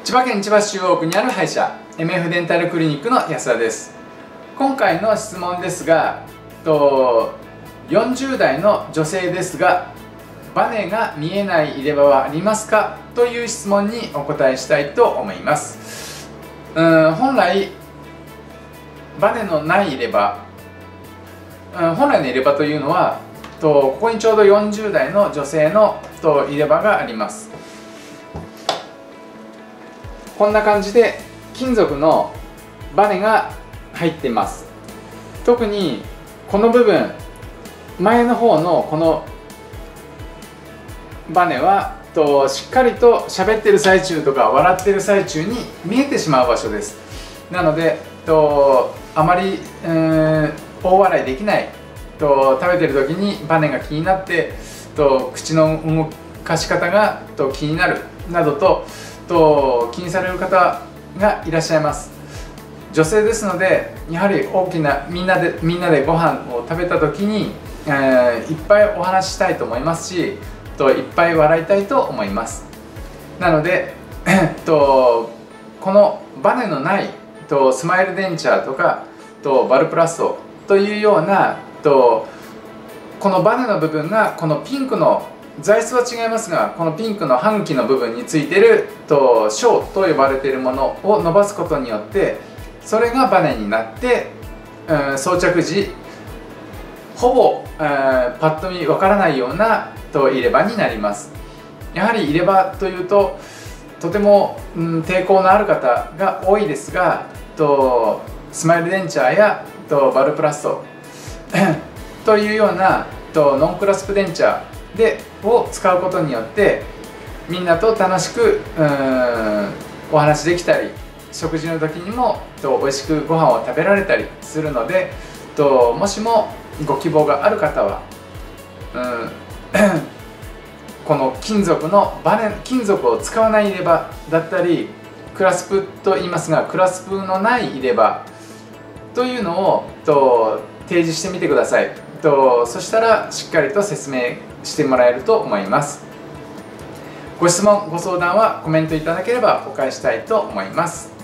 千葉県千葉市中央区にある歯医者 MF デンタルクリニックの安田です。今回の質問ですが、40代の女性ですがバネが見えない入れ歯はありますかという質問にお答えしたいと思います。本来バネのない入れ歯、本来の入れ歯というのはここにちょうど40代の女性の入れ歯があります。こんな感じで金属のバネが入っています。特にこの部分、前の方のこのバネはしっかりと喋ってる最中とか笑ってる最中に見えてしまう場所です。なのであまり大笑いできない、食べてる時にバネが気になって口の動かし方が気になるなどと気にされる方がいらっしゃいます。女性ですのでやはり大きなみんなでご飯を食べた時に、いっぱいお話ししたいと思いますしいっぱい笑いたいと思います。なのでこのバネのないスマイルデンチャーとかバルプラストというようなこのバネの部分がこのピンクの材質は違いますがこのピンクの半期の部分についている小と呼ばれているものを伸ばすことによってそれがバネになって、装着時ほぼ、パッと見わからないような入れ歯になります。やはり入れ歯というととても、抵抗のある方が多いですがスマイルデンチャーやバルプラストというようなノンクラスプデンチャーを使うことによってみんなと楽しくお話できたり食事の時にも美味しくご飯を食べられたりするのでもしもご希望がある方はこの金属を使わない入れ歯だったりクラスプと言いますがクラスプのない入れ歯というのを提示してみてください。そしたらしっかりと説明してもらえると思います。ご質問ご相談はコメントいただければお返ししたいと思います。